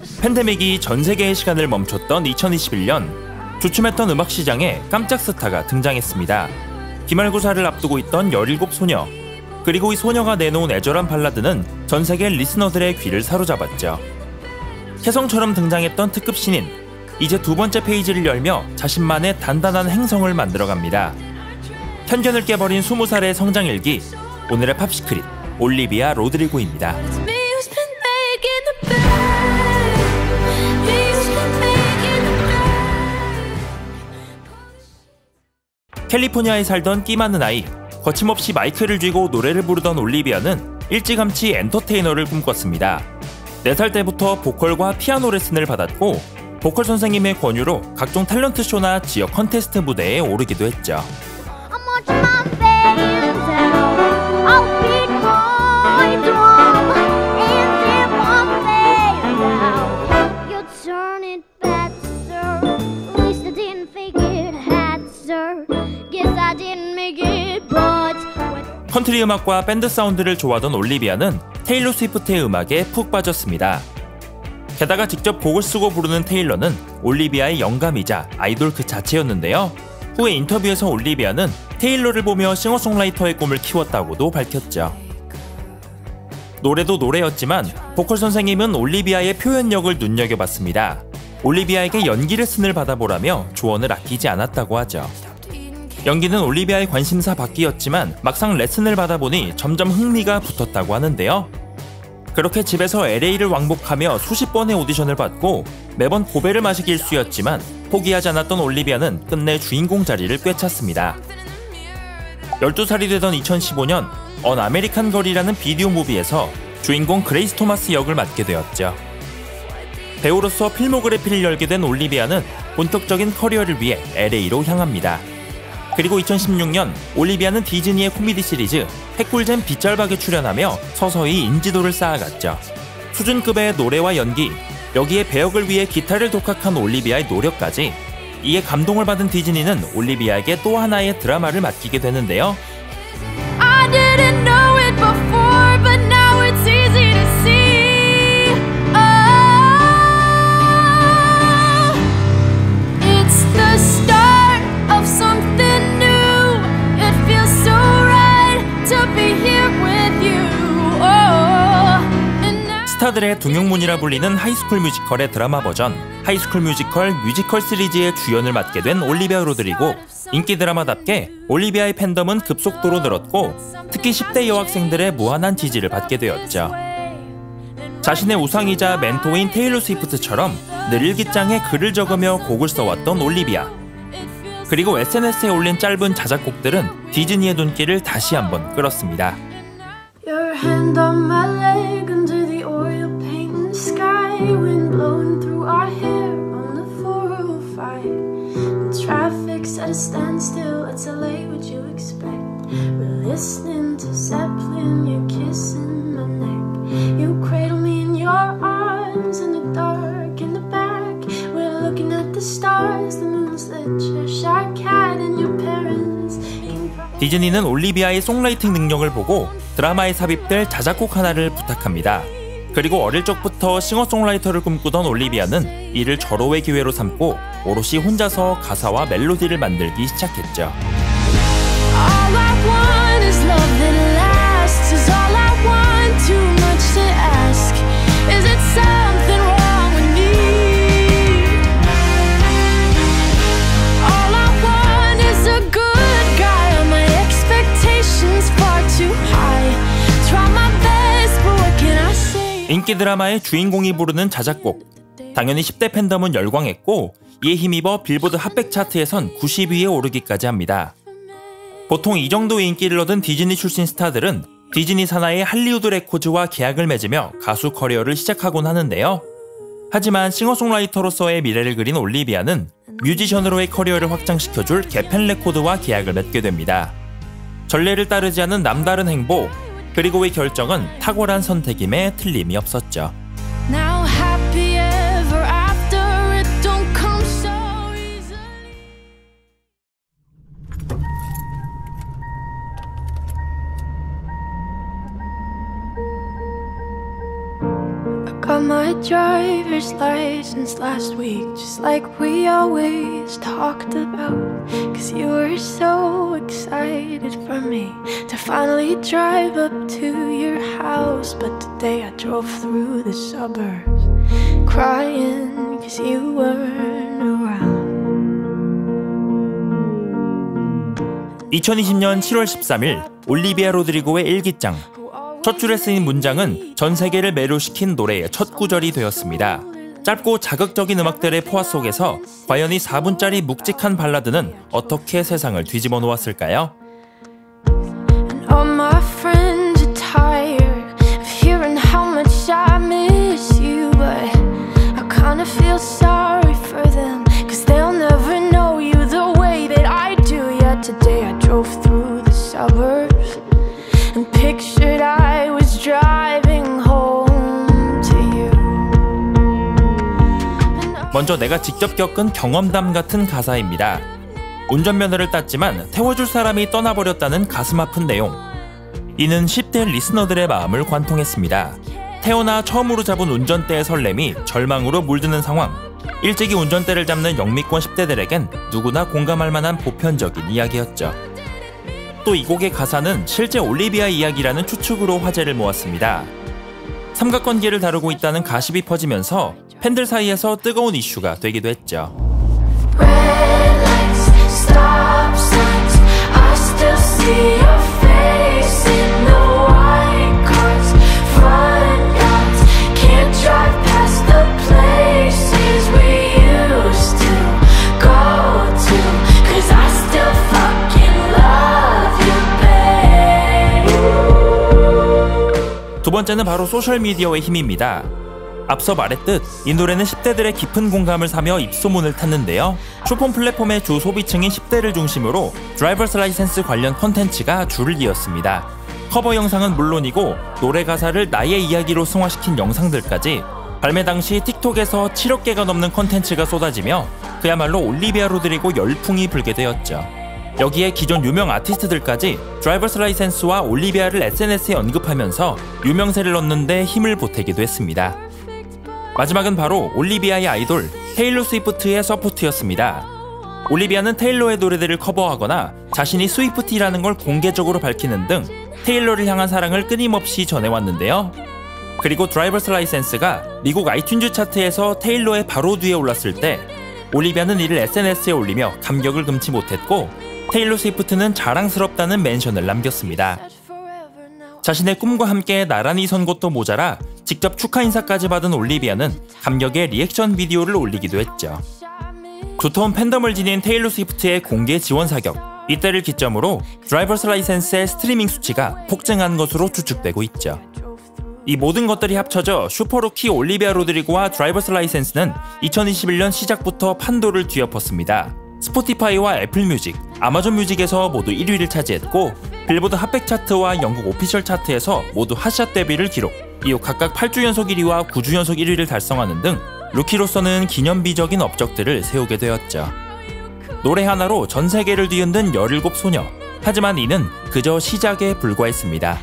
팬데믹이 전 세계의 시간을 멈췄던 2021년, 주춤했던 음악 시장에 깜짝 스타가 등장했습니다. 기말고사를 앞두고 있던 17 소녀. 그리고 이 소녀가 내놓은 애절한 발라드는 전 세계 리스너들의 귀를 사로잡았죠. 혜성처럼 등장했던 특급 신인, 이제 두 번째 페이지를 열며 자신만의 단단한 행성을 만들어갑니다. 편견을 깨버린 20살의 성장일기, 오늘의 팝시크릿, 올리비아 로드리고입니다. 캘리포니아에 살던 끼 많은 아이, 거침없이 마이크를 쥐고 노래를 부르던 올리비아는 일찌감치 엔터테이너를 꿈꿨습니다. 4살 때부터 보컬과 피아노 레슨을 받았고 보컬 선생님의 권유로 각종 탤런트 쇼나 지역 컨테스트 무대에 오르기도 했죠. 컨트리 음악과 밴드 사운드를 좋아하던 올리비아는 테일러 스위프트의 음악에 푹 빠졌습니다. 게다가 직접 곡을 쓰고 부르는 테일러는 올리비아의 영감이자 아이돌 그 자체였는데요. 후에 인터뷰에서 올리비아는 테일러를 보며 싱어송라이터의 꿈을 키웠다고도 밝혔죠. 노래도 노래였지만 보컬 선생님은 올리비아의 표현력을 눈여겨봤습니다. 올리비아에게 연기 레슨을 받아보라며 조언을 아끼지 않았다고 하죠. 연기는 올리비아의 관심사 밖이었지만 막상 레슨을 받아보니 점점 흥미가 붙었다고 하는데요. 그렇게 집에서 LA를 왕복하며 수십 번의 오디션을 받고 매번 고배를 마시기 일쑤였지만 포기하지 않았던 올리비아는 끝내 주인공 자리를 꿰찼습니다. 12살이 되던 2015년 언 아메리칸 걸이라는 비디오 무비에서 주인공 그레이스 토마스 역을 맡게 되었죠. 배우로서 필모그래피를 열게 된 올리비아는 본격적인 커리어를 위해 LA로 향합니다. 그리고 2016년 올리비아는 디즈니의 코미디 시리즈 해꿀잼 빗잘박에 출연하며 서서히 인지도를 쌓아갔죠. 수준급의 노래와 연기, 여기에 배역을 위해 기타를 독학한 올리비아의 노력까지, 이에 감동을 받은 디즈니는 올리비아에게 또 하나의 드라마를 맡기게 되는데요. I didn't know it before, but now it's easy to see. Oh, it's the start of something new. It feels so right to be here with you. 스타들의 등용문이라 불리는 하이스쿨 뮤지컬의 드라마 버전, 하이스쿨 뮤지컬 시리즈의 주연을 맡게 된 올리비아 로드리고. 인기 드라마답게 올리비아의 팬덤은 급속도로 늘었고 특히 10대 여학생들의 무한한 지지를 받게 되었죠. 자신의 우상이자 멘토인 테일러 스위프트처럼 늘 일기장에 글을 적으며 곡을 써왔던 올리비아. 그리고 SNS에 올린 짧은 자작곡들은 디즈니의 눈길을 다시 한번 끌었습니다. Your hand on my leg under the oil paint in the sky, wind blowing through our hair on the 405. The traffic's at a standstill, it's LA, what you expect? We're listening to Zeppelin, you're kissing my neck. You cradle me in your arms in the dark, in the back. We're looking at the stars, the moon's lit, Cheshire cat and your parents. 디즈니는 올리비아의 송라이팅 능력을 보고 드라마에 삽입될 자작곡 하나를 부탁합니다. 그리고 어릴 적부터 싱어송라이터를 꿈꾸던 올리비아는 이를 절호의 기회로 삼고 오롯이 혼자서 가사와 멜로디를 만들기 시작했죠. 인기 드라마의 주인공이 부르는 자작곡. 당연히 10대 팬덤은 열광했고 이에 힘입어 빌보드 핫백 차트에선 90위에 오르기까지 합니다. 보통 이 정도의 인기를 얻은 디즈니 출신 스타들은 디즈니 산하의 할리우드 레코드와 계약을 맺으며 가수 커리어를 시작하곤 하는데요. 하지만 싱어송라이터로서의 미래를 그린 올리비아는 뮤지션으로의 커리어를 확장시켜줄 개펜 레코드와 계약을 맺게 됩니다. 전례를 따르지 않은 남다른 행보, 그리고 이 결정은 탁월한 선택임에 틀림이 없었죠. My driver's license last week, just like we always talked about. Cause you were so excited for me to finally drive up to your house. But today I drove through the suburbs crying cause you weren't around. 2020년 7월 13일 올리비아 로드리고의 일기장. 첫 줄에 쓰인 문장은 전 세계를 매료시킨 노래의 첫 구절이 되었습니다. 짧고 자극적인 음악들의 포화 속에서 과연 이 4분짜리 묵직한 발라드는 어떻게 세상을 뒤집어 놓았을까요? 먼저 내가 직접 겪은 경험담 같은 가사입니다. 운전면허를 땄지만 태워줄 사람이 떠나버렸다는 가슴 아픈 내용. 이는 10대 리스너들의 마음을 관통했습니다. 태어나 처음으로 잡은 운전대의 설렘이 절망으로 물드는 상황. 일찍이 운전대를 잡는 영미권 10대들에겐 누구나 공감할 만한 보편적인 이야기였죠. 또 이 곡의 가사는 실제 올리비아 이야기라는 추측으로 화제를 모았습니다. 삼각관계를 다루고 있다는 가십이 퍼지면서 팬들 사이에서 뜨거운 이슈가 되기도 했죠. 두 번째는 바로 소셜미디어의 힘입니다. 앞서 말했듯 이 노래는 10대들의 깊은 공감을 사며 입소문을 탔는데요. 쇼폰 플랫폼의 주 소비층인 10대를 중심으로 드라이버스 라이센스 관련 콘텐츠가 줄을 이었습니다. 커버 영상은 물론이고 노래 가사를 나의 이야기로 승화시킨 영상들까지 발매 당시 틱톡에서 7억 개가 넘는 콘텐츠가 쏟아지며 그야말로 올리비아 로드리고 열풍이 불게 되었죠. 여기에 기존 유명 아티스트들까지 드라이버스 라이센스와 올리비아를 SNS에 언급하면서 유명세를 얻는 데 힘을 보태기도 했습니다. 마지막은 바로 올리비아의 아이돌 테일러 스위프트의 서포트였습니다. 올리비아는 테일러의 노래들을 커버하거나 자신이 스위프티라는 걸 공개적으로 밝히는 등 테일러를 향한 사랑을 끊임없이 전해왔는데요. 그리고 드라이버스 라이센스가 미국 아이튠즈 차트에서 테일러의 바로 뒤에 올랐을 때 올리비아는 이를 SNS에 올리며 감격을 금치 못했고 테일러 스위프트는 자랑스럽다는 멘션을 남겼습니다. 자신의 꿈과 함께 나란히 선 것도 모자라 직접 축하 인사까지 받은 올리비아는 감격의 리액션 비디오를 올리기도 했죠. 두터운 팬덤을 지닌 테일러 스위프트의 공개 지원 사격, 이때를 기점으로 드라이버스 라이센스의 스트리밍 수치가 폭증한 것으로 추측되고 있죠. 이 모든 것들이 합쳐져 슈퍼루키 올리비아 로드리고와 드라이버스 라이센스는 2021년 시작부터 판도를 뒤엎었습니다. 스포티파이와 애플뮤직, 아마존 뮤직에서 모두 1위를 차지했고 빌보드 핫백 차트와 영국 오피셜 차트에서 모두 핫샷 데뷔를 기록, 이후 각각 8주 연속 1위와 9주 연속 1위를 달성하는 등 루키로서는 기념비적인 업적들을 세우게 되었죠. 노래 하나로 전 세계를 뒤흔든 17소녀. 하지만 이는 그저 시작에 불과했습니다.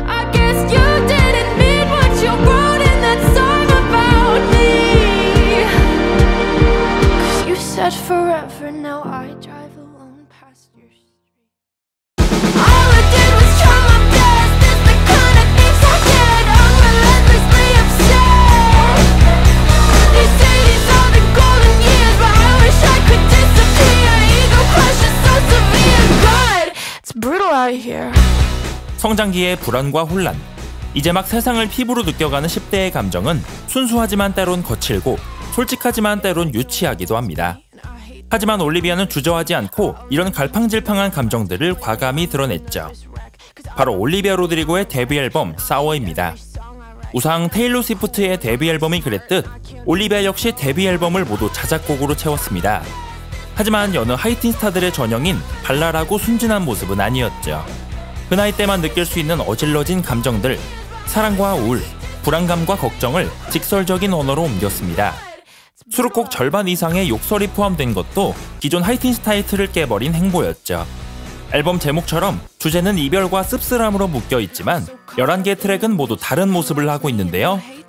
Forever now I drive alone past your street. All I did was try my best. It's the kind of things I get. I'm relentlessly upset. They say these are the golden years, but I wish I could disappear. Ego crush is so severe. God, it's brutal out here. 성장기의 불안과 혼란. 이제 막 세상을 피부로 느껴가는 10대의 감정은 순수하지만 때론 거칠고 솔직하지만 때론 유치하기도 합니다. 하지만 올리비아는 주저하지 않고 이런 갈팡질팡한 감정들을 과감히 드러냈죠. 바로 올리비아 로드리고의 데뷔 앨범 사워입니다. 우상 테일러 스위프트의 데뷔 앨범이 그랬듯 올리비아 역시 데뷔 앨범을 모두 자작곡으로 채웠습니다. 하지만 여느 하이틴 스타들의 전형인 발랄하고 순진한 모습은 아니었죠. 그 나이 때만 느낄 수 있는 어질러진 감정들, 사랑과 우울, 불안감과 걱정을 직설적인 언어로 옮겼습니다. 수록곡 절반 이상의 욕설이 포함된 것도 기존 하이틴스 타이틀을 깨버린 행보였죠. 앨범 제목처럼 주제는 이별과 씁쓸함으로 묶여있지만 11개의 트랙은 모두 다른 모습을 하고 있는데요.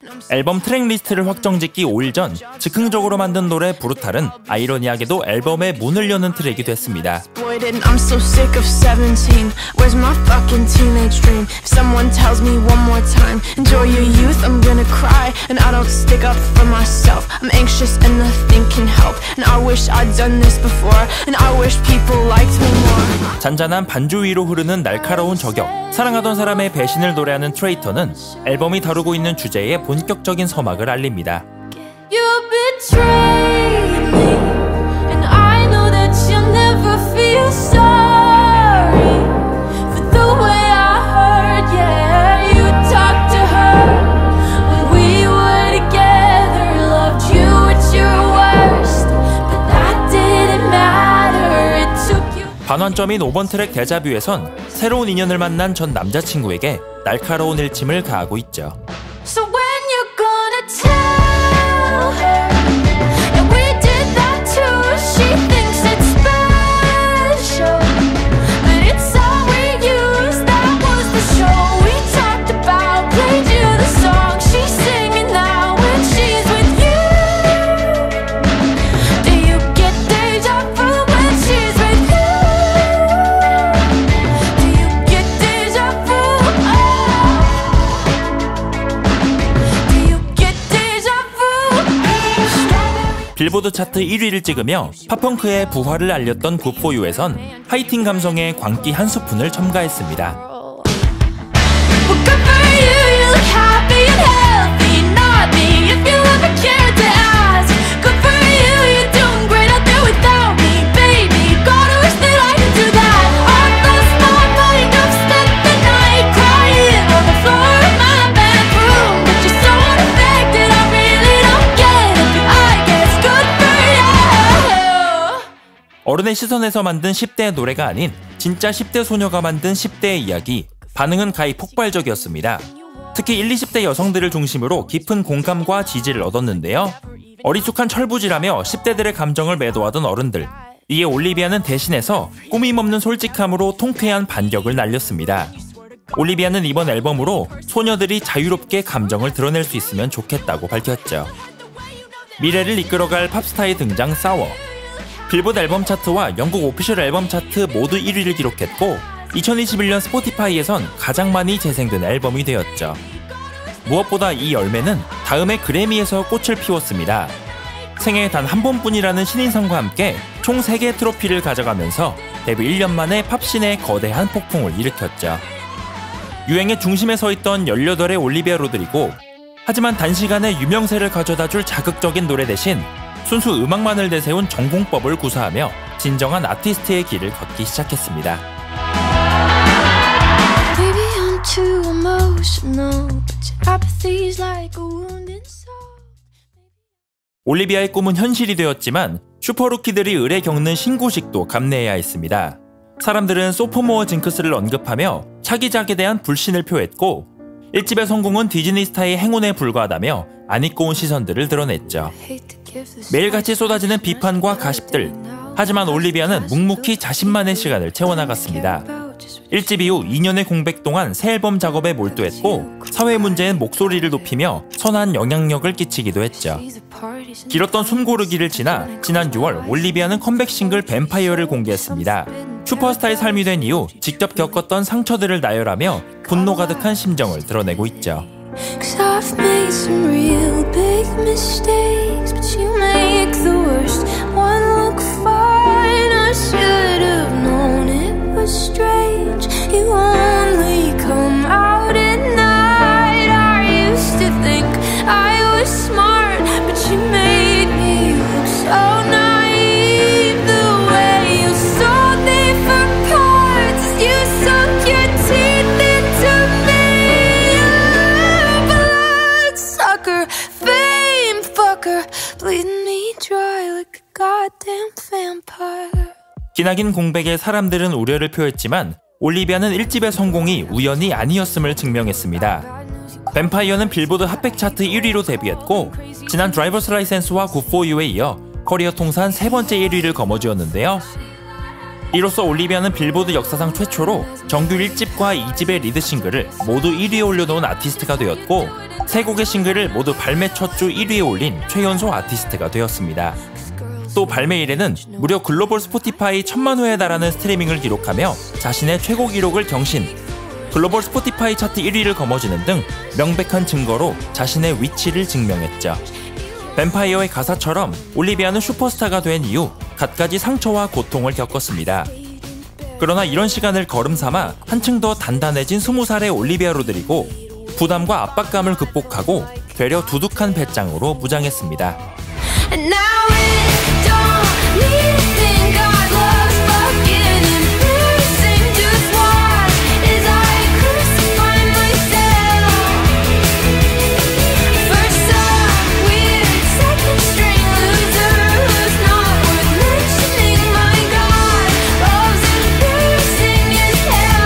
앨범 트랙 리스트를 확정짓기 5일 전 즉흥적으로 만든 노래 브루탈은 아이러니하게도 앨범의 문을 여는 트랙이 됐습니다. I'm so sick of 17. Where's my fucking teenage dream? If someone tells me one more time, enjoy your youth, I'm gonna cry. And I don't stick up for myself. I'm anxious and nothing can help. And I wish I'd done this before. And I wish people liked me more. 잔잔한 반주 위로 흐르는 날카로운 저격, 사랑하던 사람의 배신을 노래하는 트레이터는 앨범이 다루고 있는 주제에 본격적인 서막을 알립니다. You betrayed me, and I know that you'll never feel sorry for the way I hurt. Yeah, you talked to her when we were together, loved you at your worst, but that didn't matter. It took you. 반환점인 5번 트랙 데자뷰에선 새로운 인연을 만난 전 남자친구에게 날카로운 일침을 가하고 있죠. So when you're gonna tell her that we did that too, she thinks it's special, but it's all we used. That was the show we talked about, played you the song she's singing now when she's with you. Do you get deja vu when she's with you? Do you get deja vu? 빌보드 차트 1위를 찍으며 팝펑크의 부활을 알렸던 Good For You에선 하이틴 감성의 광기 한 스푼을 첨가했습니다. Well, good for you, you look happy and healthy, not me, if you ever cared to ask. Good for you, you're doing great out there without me, baby. Gotta wish that I could do that. I've lost my mind, I've spent the night crying on the floor of my bathroom, but you're so unaffected, I really don't get it, but I guess good for you. 어른의 시선에서 만든 10대의 노래가 아닌 진짜 10대 소녀가 만든 10대의 이야기, 반응은 가히 폭발적이었습니다. 특히 1, 20대 여성들을 중심으로 깊은 공감과 지지를 얻었는데요. 어리숙한 철부지라며 10대들의 감정을 매도하던 어른들, 이에 올리비아는 대신해서 꾸밈없는 솔직함으로 통쾌한 반격을 날렸습니다. 올리비아는 이번 앨범으로 소녀들이 자유롭게 감정을 드러낼 수 있으면 좋겠다고 밝혔죠. 미래를 이끌어갈 팝스타의 등장 사워, 빌보드 앨범 차트와 영국 오피셜 앨범 차트 모두 1위를 기록했고 2021년 스포티파이에선 가장 많이 재생된 앨범이 되었죠. 무엇보다 이 열매는 다음해 그래미에서 꽃을 피웠습니다. 생애 단 한 번뿐이라는 신인상과 함께 총 3개 트로피를 가져가면서 데뷔 1년 만에 팝씬의 거대한 폭풍을 일으켰죠. 유행의 중심에 서 있던 18의 올리비아 로드리고, 하지만 단시간에 유명세를 가져다줄 자극적인 노래 대신 순수 음악만을 내세운 전공법을 구사하며 진정한 아티스트의 길을 걷기 시작했습니다. Baby, I'm too emotional, but your apathy's like a wound inside. 올리비아의 꿈은 현실이 되었지만 슈퍼루키들이 을에 겪는 신고식도 감내해야 했습니다. 사람들은 소포모어 징크스를 언급하며 차기작에 대한 불신을 표했고 1집의 성공은 디즈니 스타의 행운에 불과하다며 안 입고 온 시선들을 드러냈죠. 매일같이 쏟아지는 비판과 가십들, 하지만 올리비아는 묵묵히 자신만의 시간을 채워나갔습니다. 1집 이후 2년의 공백 동안 새 앨범 작업에 몰두했고 사회 문제엔 목소리를 높이며 선한 영향력을 끼치기도 했죠. 길었던 숨고르기를 지나 지난 6월 올리비아는 컴백 싱글 뱀파이어를 공개했습니다. 슈퍼스타의 삶이 된 이후 직접 겪었던 상처들을 나열하며 분노 가득한 심정을 드러내고 있죠. Cause I've made some real big mistakes, but you make the worst one look fine. I should have known it was strange. You only come out at night. I used to think I was smart, but you made me look so naive. The way you sold me for parts, you sunk your teeth into me. Sucker, fame fucker, bleeding me dry like a goddamn vampire. 기나긴 공백에 사람들은 우려를 표했지만 올리비아는 1집의 성공이 우연이 아니었음을 증명했습니다. 뱀파이어는 빌보드 핫백 차트 1위로 데뷔했고 지난 드라이버스 라이센스와 Good For You에 이어 커리어 통산 3번째 1위를 거머쥐었는데요. 이로써 올리비아는 빌보드 역사상 최초로 정규 1집과 2집의 리드 싱글을 모두 1위에 올려놓은 아티스트가 되었고, 세 곡의 싱글을 모두 발매 첫 주 1위에 올린 최연소 아티스트가 되었습니다. 또 발매 이래는 무려 글로벌 스포티파이 1000만 회에 달하는 스트리밍을 기록하며 자신의 최고 기록을 경신, 글로벌 스포티파이 차트 1위를 거머쥐는 등 명백한 증거로 자신의 위치를 증명했죠. 뱀파이어의 가사처럼 올리비아는 슈퍼스타가 된 이후 갖가지 상처와 고통을 겪었습니다. 그러나 이런 시간을 걸음삼아 한층 더 단단해진 20살의 올리비아 로드리고 부담과 압박감을 극복하고 되려 두둑한 배짱으로 무장했습니다. And now it don't need to think our love's fucking embarrassing. Just watch as I crucify myself. For some weird second string loser who's not worth mentioning, my God, love's embarrassing as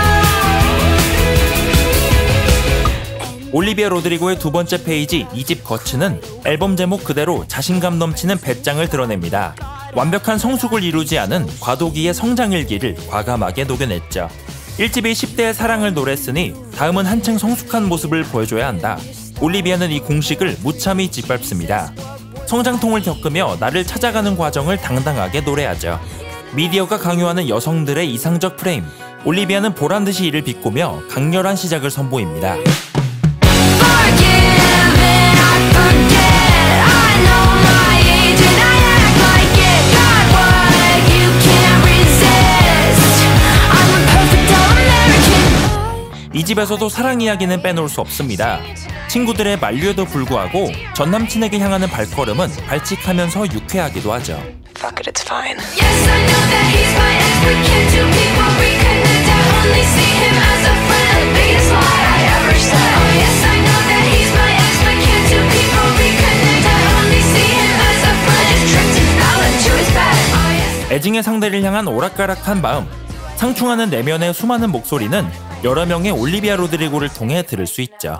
hell. 올리비아 로드리고의 두 번째 페이지 2집 거츠는 앨범 제목 그대로 자신감 넘치는 배짱을 드러냅니다. 완벽한 성숙을 이루지 않은 과도기의 성장일기를 과감하게 녹여냈죠. 1집이 10대의 사랑을 노랬으니 다음은 한층 성숙한 모습을 보여줘야 한다. 올리비아는 이 공식을 무참히 짓밟습니다. 성장통을 겪으며 나를 찾아가는 과정을 당당하게 노래하죠. 미디어가 강요하는 여성들의 이상적 프레임, 올리비아는 보란듯이 이를 비꼬며 강렬한 시작을 선보입니다. 이 집에서도 사랑 이야기는 빼놓을 수 없습니다. 친구들의 만류에도 불구하고 전 남친에게 향하는 발걸음은 발칙하면서 유쾌하기도 하죠. Fuck it, it's fine. Yes, I know that he's my ex, but can't two people reconnect? I only see him as a friend. Biggest lie I ever said. Oh yes, I know that he's my ex, but can't two people reconnect? I only see him as a friend. I just tricked him, fell into his bed. Oh yes. 애증의 상대를 향한 오락가락한 마음, 상충하는 내면의 수많은 목소리는 여러 명의 올리비아 로드리고를 통해 들을 수 있죠.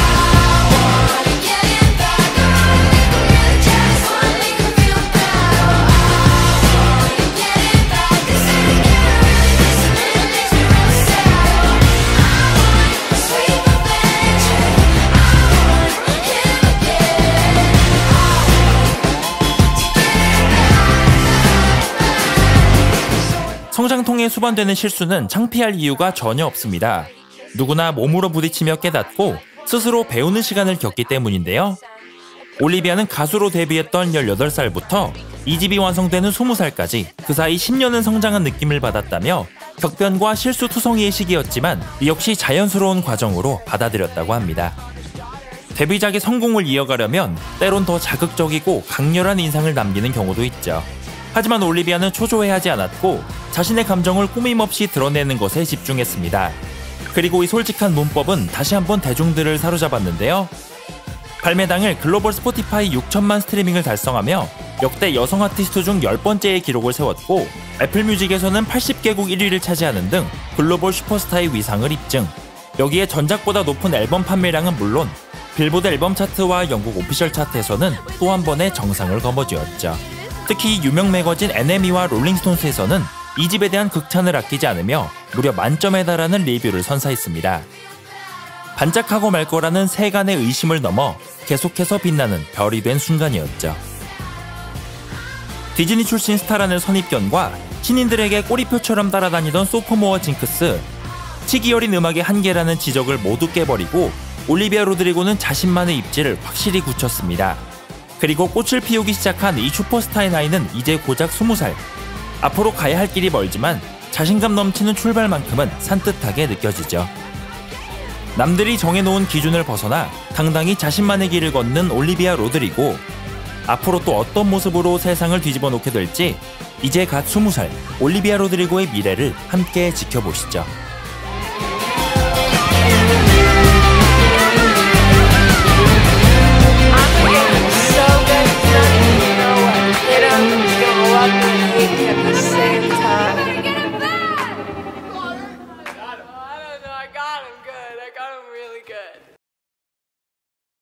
성장통에 수반되는 실수는 창피할 이유가 전혀 없습니다. 누구나 몸으로 부딪히며 깨닫고 스스로 배우는 시간을 겪기 때문인데요. 올리비아는 가수로 데뷔했던 18살부터 2집이 완성되는 20살까지 그 사이 10년은 성장한 느낌을 받았다며 격변과 실수투성이의 시기였지만 이 역시 자연스러운 과정으로 받아들였다고 합니다. 데뷔작의 성공을 이어가려면 때론 더 자극적이고 강렬한 인상을 남기는 경우도 있죠. 하지만 올리비아는 초조해하지 않았고 자신의 감정을 꾸밈없이 드러내는 것에 집중했습니다. 그리고 이 솔직한 문법은 다시 한번 대중들을 사로잡았는데요. 발매 당일 글로벌 스포티파이 6천만 스트리밍을 달성하며 역대 여성 아티스트 중 10번째의 기록을 세웠고 애플뮤직에서는 80개국 1위를 차지하는 등 글로벌 슈퍼스타의 위상을 입증. 여기에 전작보다 높은 앨범 판매량은 물론 빌보드 앨범 차트와 영국 오피셜 차트에서는 또 한 번의 정상을 거머쥐었죠. 특히 유명 매거진 NME와 롤링스톤스에서는 이 집에 대한 극찬을 아끼지 않으며 무려 만점에 달하는 리뷰를 선사했습니다. 반짝하고 말 거라는 세간의 의심을 넘어 계속해서 빛나는 별이 된 순간이었죠. 디즈니 출신 스타라는 선입견과 신인들에게 꼬리표처럼 따라다니던 소포모어 징크스, 치기 어린 음악의 한계라는 지적을 모두 깨버리고 올리비아 로드리고는 자신만의 입지를 확실히 굳혔습니다. 그리고 꽃을 피우기 시작한 이 슈퍼스타의 나이는 이제 고작 20살. 앞으로 가야 할 길이 멀지만 자신감 넘치는 출발만큼은 산뜻하게 느껴지죠. 남들이 정해놓은 기준을 벗어나 당당히 자신만의 길을 걷는 올리비아 로드리고, 앞으로 또 어떤 모습으로 세상을 뒤집어 놓게 될지 이제 갓 20살 올리비아 로드리고의 미래를 함께 지켜보시죠.